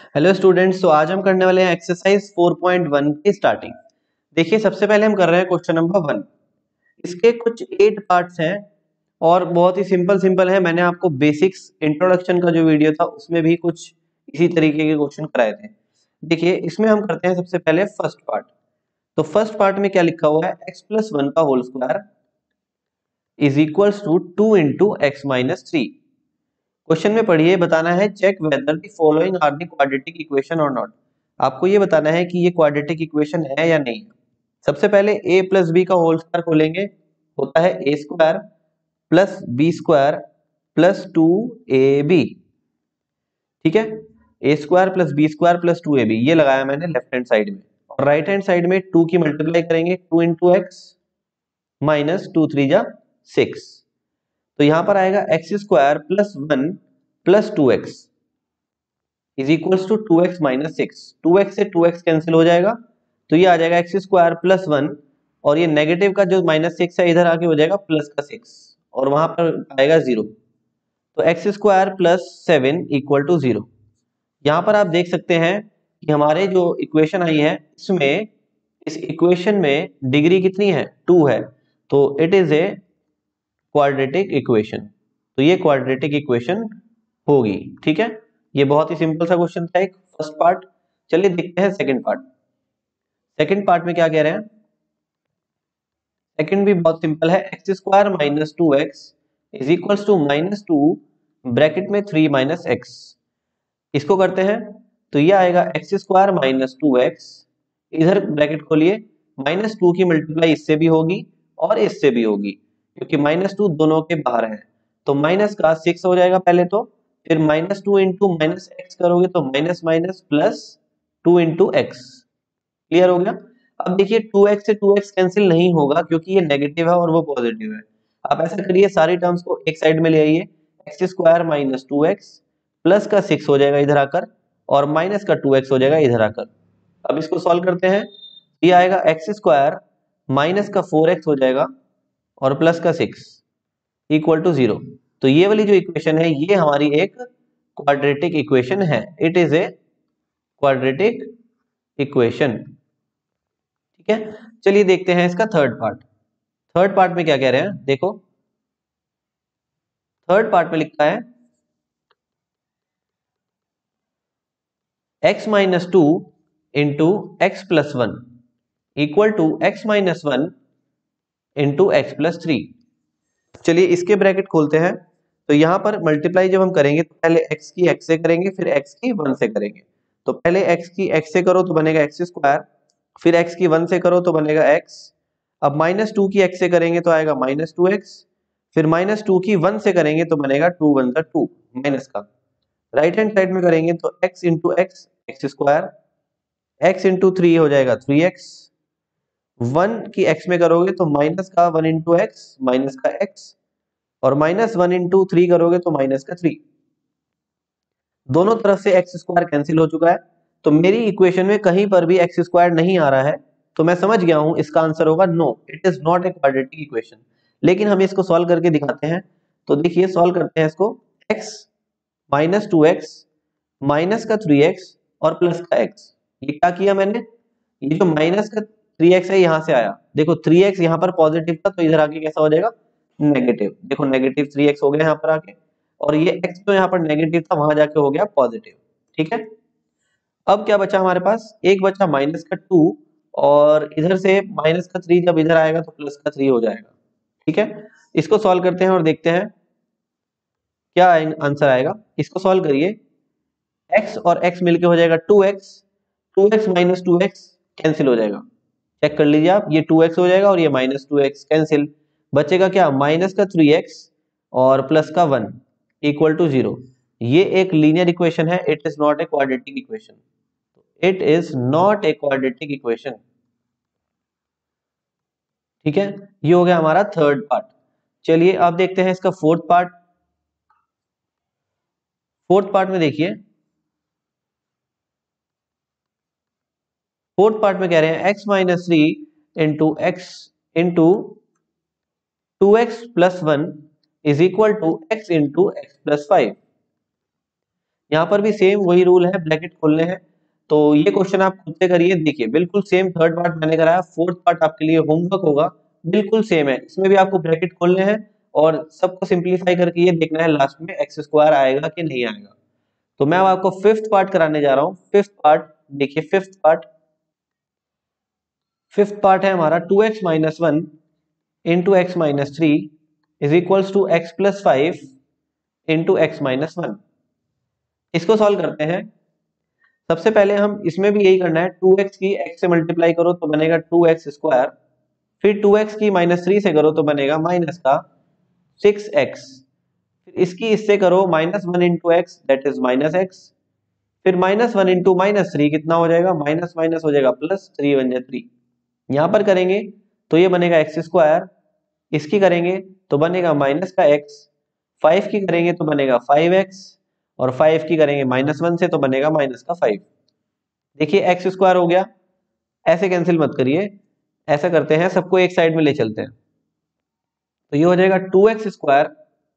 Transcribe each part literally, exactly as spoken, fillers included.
Hello students, तो आज हम करने वाले हैं एक्सरसाइज फोर पॉइंट वन की स्टार्टिंग। देखिए, सबसे पहले हम कर रहे हैं क्वेश्चन नंबर वन। इसके कुछ एट पार्ट्स हैं और बहुत ही सिंपल सिंपल है। मैंने आपको बेसिक्स इंट्रोडक्शन का जो वीडियो था उसमें भी कुछ इसी तरीके के क्वेश्चन कराए थे। देखिए, इसमें हम करते हैं सबसे पहले फर्स्ट पार्ट। तो फर्स्ट पार्ट में क्या लिखा हुआ है, एक्स प्लस वन का whole square is equals to two into x minus three. Question में पढ़िए, बताना है check whether the following are the quadratic equation और नॉट। आपको ये बताना है कि ये क्वाड्रेटिक इक्वेशन है या नहीं। सबसे पहले a प्लस बी का होल स्क्वायर खोलेंगे, होता है a square plus b square plus two a b. ठीक है, a square plus b square plus two a b ये लगाया मैंने लेफ्ट हैंड साइड में, और राइट हैंड साइड में टू की मल्टीप्लाई करेंगे, two into x minus two three जा सिक्स। तो यहां पर आएगा x square plus one plus two x is equals to two x minus six. Two x से टू एक्स कैंसिल हो जाएगा, तो ये आ जाएगा एक्स स्क्वायर प्लस वन, और ये नेगेटिव का जो माइनस सिक्स है इधर आके हो जाएगा प्लस का सिक्स, और वहां पर आएगा जीरो। तो x square plus seven equal to zero. यहाँ पर आप देख सकते हैं कि हमारे जो इक्वेशन आई है इसमें, इस इक्वेशन में डिग्री कितनी है, टू है, तो it is a quadratic equation. तो ये क्वाड्रेटिक इक्वेशन होगी। ठीक है, ये बहुत ही सिंपल सा क्वेश्चन था, एक फर्स्ट पार्ट। चलिए देखते हैं सेकंड पार्ट। सेकंड पार्ट में क्या कह रहे हैं, सेकंड भी बहुत सिंपल है। X square minus two x is equals to minus two bracket में थ्री माइनस एक्स। इसको करते हैं तो ये आएगा x square minus two x, इधर ब्रैकेट खोलिए, माइनस टू की मल्टीप्लाई इससे भी होगी और इससे भी होगी, क्योंकि माइनस टू दोनों के बाहर है। तो माइनस का सिक्स हो जाएगा पहले, तो फिर minus two into minus x करोगे तो minus minus plus two into x. Clear हो गया। अब देखिए, टू एक्स से टू एक्स कैंसिल नहीं होगा क्योंकि ये नेगेटिव है और वो पॉजिटिव है। आप ऐसा करिए, सारी टर्म्स को एक साइड में ले आइए, x square minus two x plus का सिक्स हो जाएगा इधर आकर, और माइनस का टू एक्स हो जाएगा इधर आकर। अब इसको सॉल्व करते हैं, ये आएगा एक्स स्क्वायर माइनस का फोर एक्स हो जाएगा और प्लस का सिक्स इक्वल टू जीरो। तो ये वाली जो इक्वेशन है ये हमारी एक क्वाड्रेटिक इक्वेशन है। It is a quadratic equation. ठीक है, चलिए देखते हैं इसका थर्ड पार्ट। थर्ड पार्ट में क्या कह रहे हैं, देखो थर्ड पार्ट में लिखा है x minus two into x plus one equal to x minus one into x plus three. चलिए इसके ब्रैकेट खोलते हैं। तो यहां पर मल्टीप्लाई जब हम करेंगे तो पहले x की x से करेंगे, फिर x की वन से करेंगे। तो पहले x की x से करो तो बनेगा एक्स स्क्वायर, फिर x की वन से करो तो बनेगा x। अब माइनस टू की x से करेंगे तो आएगा माइनस टू एक्स, फिर माइनस टू की वन से करेंगे तो बनेगा टू वन का टू माइनस का। राइट हैंड साइड में करेंगे तो x into x x square, x into three हो जाएगा थ्री एक्स, वन की x में करोगे तो माइनस का वन इंटू एक्स माइनस का x, और माइनस वन इंटू थ्री करोगे तो माइनस का थ्री। दोनों तरफ से एक्स स्क्वायर कैंसिल हो चुका है, तो मेरी इक्वेशन में कहीं पर भी एक्स स्क्वायर नहीं आ रहा है, तो मैं समझ गया हूं इसका आंसर होगा no, it is not a quadratic equation. लेकिन हम इसको सॉल्व करके दिखाते हैं। तो देखिए, सॉल्व करते हैं इसको। x minus two x minus का थ्री एक्स और प्लस का x। ये क्या किया मैंने, ये जो माइनस का थ्री एक्स है यहां से आया, देखो थ्री एक्स यहाँ पर पॉजिटिव था तो इधर आके कैसा हो जाएगा, नेगेटिव। देखो नेगेटिव थ्री एक्स हो गया यहाँ पर आके, और ये x जो यहाँ पर नेगेटिव था वहां जाके हो गया पॉजिटिव। ठीक है, अब क्या बचा हमारे पास, एक बचा माइनस का टू, और इधर से माइनस का थ्री जब इधर आएगा तो प्लस का थ्री हो जाएगा। ठीक है, इसको सॉल्व करते हैं और देखते हैं क्या आंसर आएगा। इसको सॉल्व करिए, x और x मिलके हो जाएगा two x, two x minus two x cancel हो जाएगा। चेक कर लीजिए आप, ये टू एक्स हो जाएगा और ये माइनस टू एक्स कैंसिल, बचेगा क्या, माइनस का थ्री एक्स और प्लस का वन इक्वल टू जीरो। ये एक लीनियर इक्वेशन है, it is not a quadratic equation. It is not a quadratic equation. ठीक है, ये हो गया हमारा थर्ड पार्ट। चलिए अब देखते हैं इसका फोर्थ पार्ट। फोर्थ पार्ट में देखिए, फोर्थ पार्ट में कह रहे हैं x minus three into x into two x plus one is equal to x into x plus five. यहाँ पर भी सेम वही रूल है, ब्रैकेट खोलने हैं। तो ये क्वेश्चन आप खुद से करिए, देखिए बिल्कुल सेम, थर्ड पार्ट मैंने कराया, फोर्थ पार्ट आपके लिए होमवर्क होगा, बिल्कुल सेम है। इसमें भी आपको ब्रैकेट खोलने हैं और सबको सिंप्लीफाई करके ये देखना है लास्ट में एक्स स्क्वायर आएगा कि नहीं आएगा। तो मैं अब आपको फिफ्थ पार्ट कराने जा रहा हूँ। फिफ्थ पार्ट देखिए, फिफ्थ पार्ट फिफ्थ पार्ट है हमारा two x minus one into x minus three is equals to x plus five into x minus one. इसको सॉल्व करते हैं। सबसे पहले हम इसमें भी यही करना है, टू एक्स की x से मल्टीप्लाई करो तो बनेगा टू एक्स स्क्वायर, फिर टू एक्स की माइनस थ्री से करो तो बनेगा माइनस का सिक्स एक्स, फिर इसकी इससे करो minus one into x that is minus x, फिर minus one into minus three कितना हो जाएगा, माइनस माइनस हो जाएगा प्लस, थ्री वन जा थ्री। यहाँ पर करेंगे तो ये बनेगा एक्स स्क्वायर, इसकी करेंगे तो बनेगा माइनस का एक्स, फाइव की करेंगे तो बनेगा फाइव एक्स, और फाइव की करेंगे माइनस वन से तो बनेगा माइनस का फाइव। देखिए एक्स स्क्वायर हो गया, ऐसे कैंसिल मत करिए, ऐसा करते हैं सबको एक साइड में ले चलते हैं। तो ये हो जाएगा टू एक्स स्क्वायर,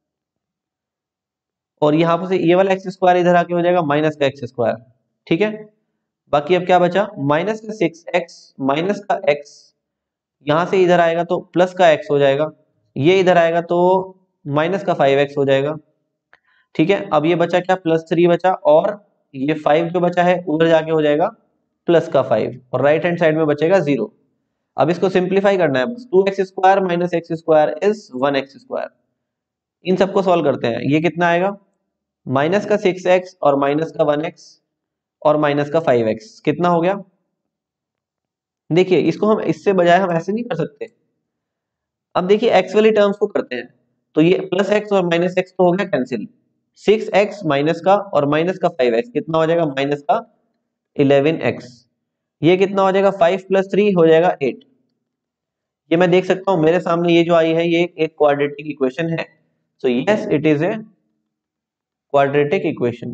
और यहाँ पर से ये वाला एक्स स्क्वायर इधर आके हो जाएगा माइनस का एक्स स्क्वायर। ठीक है, बाकी अब क्या बचा, माइनस का सिक्स एक्स माइनस का एक्स, यहां से इधर आएगा तो प्लस का एक्स हो जाएगा, ये इधर आएगा तो माइनस का फाइव एक्स हो जाएगा। ठीक है, अब ये बचा क्या, प्लस थ्री बचा, और ये फाइव जो बचा है उधर जाके हो जाएगा प्लस का फाइव, और राइट हैंड साइड में बचेगा जीरो। अब इसको सिंप्लीफाई करना है, two x square minus x square is one x square. इन सबको सॉल्व करते हैं, ये कितना आएगा, माइनस का सिक्स एक्स और माइनस का वन एक्स और माइनस का फाइव एक्स, कितना हो गया। देखिए इसको हम इससे बजाय हम ऐसे नहीं कर सकते। अब देखिए एक्स वाली टर्म्स को करते हैं, तो ये प्लस एक्स और माइनस एक्स तो हो गया कैंसिल, सिक्स एक्स माइनस का और माइनस का फाइव एक्स कितना हो जाएगा, माइनस का इलेवन एक्स। ये कितना हो जाएगा, फाइव प्लस थ्री हो जाएगा एट। ये मैं देख सकता हूं मेरे सामने ये जो आई है ये एक क्वाड्रेटिक इक्वेशन है। So yes it is a quadratic equation,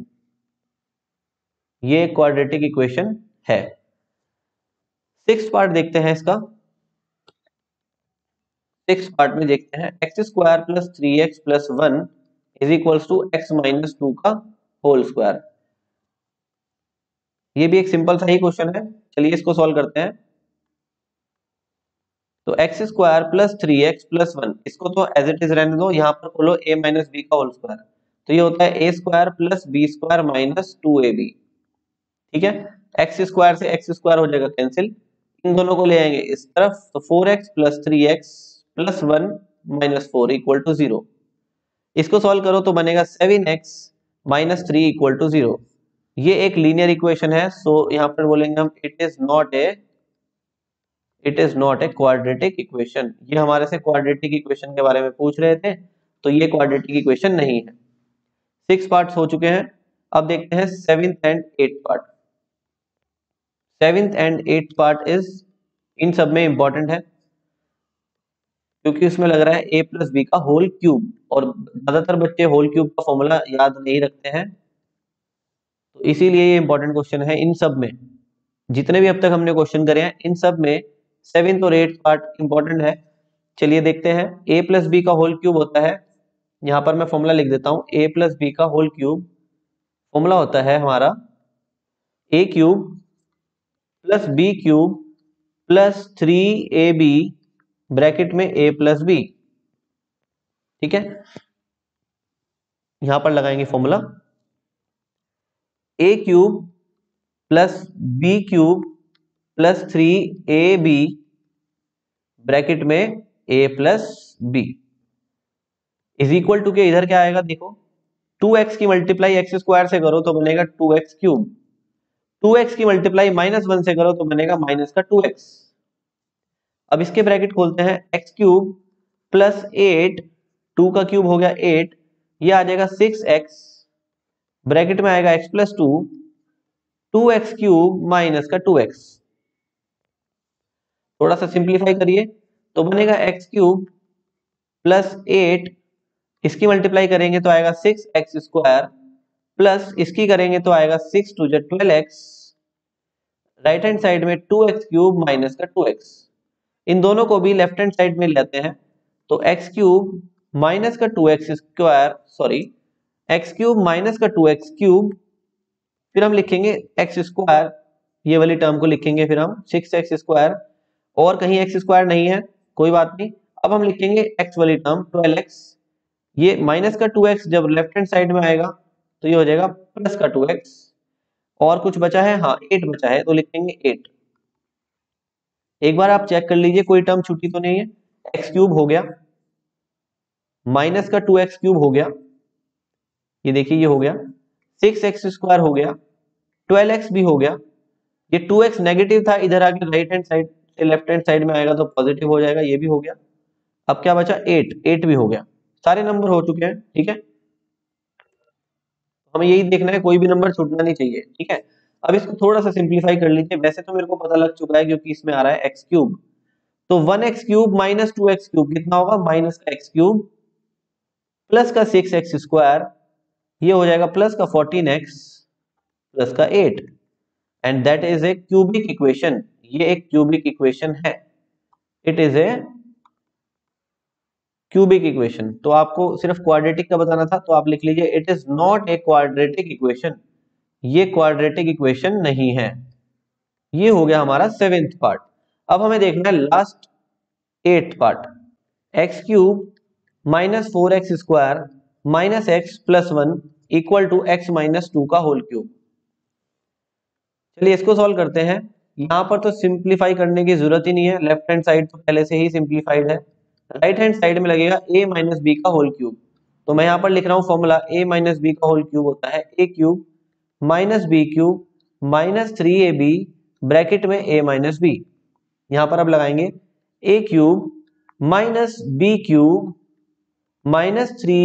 ये क्वाड्रेटिक इक्वेशन है। सिक्स पार्ट देखते हैं इसका। सिक्स पार्ट में देखते हैं, x square plus three x plus one is equals to x minus two का होल स्क्वायर। ये भी एक सिंपल सा ही क्वेश्चन है, चलिए इसको सॉल्व करते हैं। तो x square plus three x plus one, इसको तो एज इट इज रहने दो, यहाँ पर खोलो ए माइनस बी का होल स्क्वायर, तो ये होता है a square plus b square minus two a b. ठीक है, एक्स स्क्वायर से एक्स स्क्वायर हो जाएगा कैंसिल, इन दोनों को ले आएंगे इस तरफ, तो four x plus three x plus one minus four equal to zero. इसको सॉल्व करो तो बनेगा seven x minus three equal to zero. ये एक लीनियर इक्वेशन है, सो यहाँ पर बोलेंगे हम it is not a it is not a quadratic equation. ये हमारे से क्वाड्रेटिक इक्वेशन के बारे में पूछ रहे थे, तो ये क्वाड्रेटिक इक्वेशन नहीं है। सिक्स पार्ट्स हो चुके हैं, अब देखते हैं seventh and eight part. Seventh and eight part is इन सब में इंपॉर्टेंट है, क्योंकि उसमें लग रहा है ए प्लस बी का होल क्यूब, और ज्यादातर बच्चे होल क्यूब का फॉर्मूला याद नहीं रखते हैं, तो इसीलिए ये इंपॉर्टेंट क्वेश्चन है। इन सब में जितने भी अब तक हमने क्वेश्चन करे हैं, इन सब में सेवेंथ और एट पार्ट इंपॉर्टेंट है। चलिए देखते हैं, ए प्लस बी का होल क्यूब होता है, यहां पर मैं फॉर्मूला लिख देता हूं, ए प्लस बी का होल क्यूब फॉर्मूला होता है हमारा a cube plus b cube plus three a b bracket में ए प्लस बी। ठीक है, यहां पर लगाएंगे formula a cube plus b cube plus three a b bracket में a plus b is equal to के इधर क्या आएगा, देखो टू एक्स की मल्टीप्लाई एक्स स्क्वायर से करो तो बनेगा two x cube, two x की मल्टीप्लाई माइनस वन से करो तो बनेगा माइनस का टू एक्स। अब इसके ब्रैकेट खोलते हैं, x cube plus eight, two का क्यूब हो गया एट, ये आ जाएगा सिक्स एक्स ब्रैकेट में आएगा x plus two, two x cube minus का टू एक्स। थोड़ा सा सिंप्लीफाई करिए तो बनेगा एक्स क्यूब प्लस एट, इसकी मल्टीप्लाई करेंगे तो आएगा सिक्स एक्स स्क्वायर, प्लस इसकी करेंगे तो आएगा सिक्स टू जो twelve x, right hand side में टू एक्स क्यूब माइनस का टू एक्स। इन दोनों को भी लेफ्ट हैंड साइड में लेते हैं, तो एक्स क्यूब माइनस का two x square, sorry x cube minus का टू एक्स क्यूब फिर हम लिखेंगे एक्स स्क्वायर, ये वाली टर्म को लिखेंगे फिर हम सिक्स एक्स स्क्वायर, और कहीं एक्स स्क्वायर नहीं है कोई बात नहीं। अब हम लिखेंगे एक्स वाली टर्म ट्वेल्व एक्स, ये माइनस का टू एक्स जब लेफ्ट हैंड साइड में आएगा तो ये हो जाएगा प्लस का टू एक्स, और कुछ बचा है, हाँ एट बचा है तो लिखेंगे एट। एक बार आप चेक कर लीजिए कोई टर्म छूटी तो नहीं है। एक्स क्यूब हो गया, माइनस का टू एक्स क्यूब हो गया, ये देखिए ये हो गया, सिक्स एक्स स्क्वायर हो गया, ट्वेल्व एक्स भी हो गया, ये टू एक्स नेगेटिव था, इधर आके राइट हैंड साइड से लेफ्ट हैंड साइड में आएगा तो पॉजिटिव हो जाएगा, ये भी हो गया। अब क्या बचा, एट, एट भी हो गया, सारे नंबर हो चुके हैं। ठीक है, हमें यही देखना है कोई भी नंबर छूटना नहीं चाहिए। ठीक है, अब इसको थोड़ा सा सिंप्लीफाई कर लीजिए, वैसे तो मेरे को पता लग चुका है क्योंकि इसमें आ रहा है एक्स क्यूब, तो one x cube minus two x cube कितना होगा, माइनस का एक्स क्यूब प्लस का सिक्स एक्स स्क्वायर, ये हो जाएगा प्लस का फोर्टीन एक्स प्लस का eight, and that is a cubic equation. ये एक क्यूबिक इक्वेशन है, it is a cubic equation. तो आपको सिर्फ क्वाड्रेटिक का बताना था तो आप लिख लीजिए it is not a quadratic equation, ये क्वाड्रेटिक इक्वेशन नहीं है। ये हो गया हमारा सेवेंथ पार्ट। अब हमें देखना है last eight part, x cube minus four x square minus x plus one equal to x minus two का होल क्यूब। चलिए इसको सॉल्व करते हैं। यहाँ पर तो सिंप्लीफाई करने की जरूरत ही नहीं है, लेफ्ट हैंड साइड तो पहले से ही सिंप्लीफाइड है, राइट हैंड साइड में लगेगा a माइनस बी का होल क्यूब। तो मैं यहाँ पर लिख रहा हूँ फॉर्मूला a माइनस बी का होल क्यूब होता है a cube minus b cube minus three a b bracket में a माइनस बी। यहाँ पर अब लगाएंगे a cube minus b cube minus three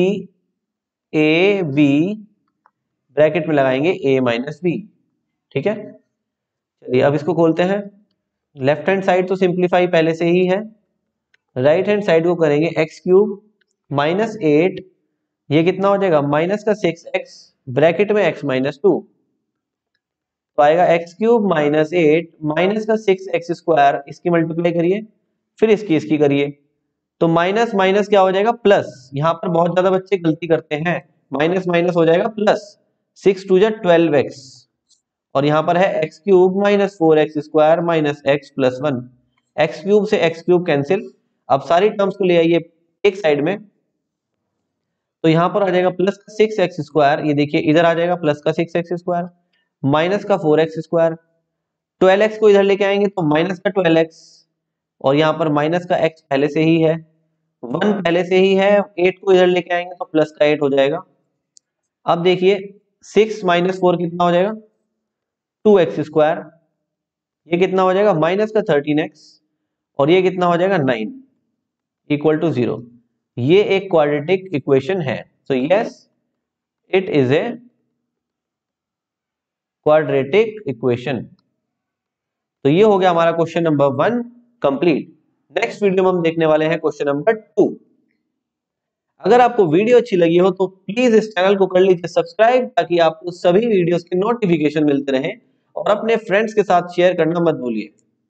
a b bracket में लगाएंगे a माइनस बी। ठीक है, चलिए अब इसको खोलते हैं। लेफ्ट हैंड साइड तो सिंप्लीफाई पहले से ही है, राइट हैंड साइड को करेंगे एक्स क्यूब माइनस एट, ये कितना हो जाएगा माइनस का सिक्स एक्स ब्रैकेट में एक्स माइनस टू, तो आएगा x cube minus eight minus का सिक्स एक्स स्क्वायर, इसकी मल्टीप्लाई करिए फिर इसकी इसकी करिए, तो माइनस माइनस क्या हो जाएगा प्लस। यहाँ पर बहुत ज्यादा बच्चे गलती करते हैं, माइनस माइनस हो जाएगा प्लस, सिक्स टू जा ट्वेल्व एक्स, और यहाँ पर है x cube minus four x square minus x plus one, x cube से एक्स क्यूब कैंसिल। अब सारी टर्म्स को ले आइए एक साइड में, तो यहाँ पर आ जाएगा प्लस का सिक्स एक्स स्क्वायर, ये देखिए इधर आ जाएगा प्लस का सिक्स एक्स स्क्वायर माइनस का four x square, twelve x को इधर लेके आएंगे तो माइनस का ट्वेल्व एक्स, और यहाँ पर माइनस का एक्स पहले से ही है, वन पहले से ही है, एट को इधर लेके आएंगे तो प्लस का एट हो जाएगा। अब देखिए सिक्स माइनस फोर कितना हो जाएगा, टू एक्स स्क्वायर, ये कितना हो जाएगा माइनस का थर्टीन एक्स, और ये कितना हो जाएगा नाइन इक्वल टू जीरो। ये एक क्वाड्रेटिक इक्वेशन है, so yes it is a quadratic equation. तो ये हो गया हमारा question number one complete. Next video में हम देखने वाले हैं क्वेश्चन नंबर टू। अगर आपको वीडियो अच्छी लगी हो तो प्लीज इस चैनल को कर लीजिए सब्सक्राइब, ताकि आपको सभी वीडियोस के नोटिफिकेशन मिलते रहें, और अपने फ्रेंड्स के साथ शेयर करना मत भूलिए।